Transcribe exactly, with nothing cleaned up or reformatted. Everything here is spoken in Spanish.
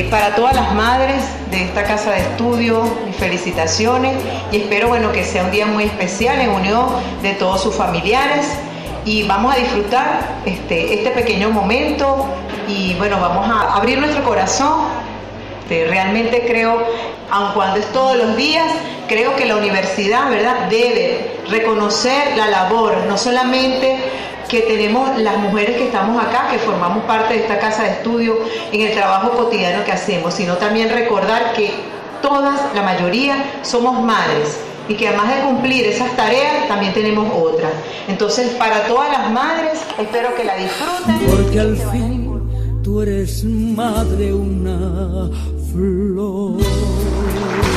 para todas las madres de esta casa de estudio, mis felicitaciones y espero bueno, que sea un día muy especial en unión de todos sus familiares y vamos a disfrutar este, este pequeño momento y bueno, vamos a abrir nuestro corazón. Realmente creo, aun cuando es todos los días, creo que la universidad, ¿verdad?, debe reconocer la labor, no solamente que tenemos las mujeres que estamos acá, que formamos parte de esta casa de estudio en el trabajo cotidiano que hacemos, sino también recordar que todas, la mayoría, somos madres y que además de cumplir esas tareas, también tenemos otras. Entonces, para todas las madres, espero que la disfruten. Porque al fin tú eres madre, una flor.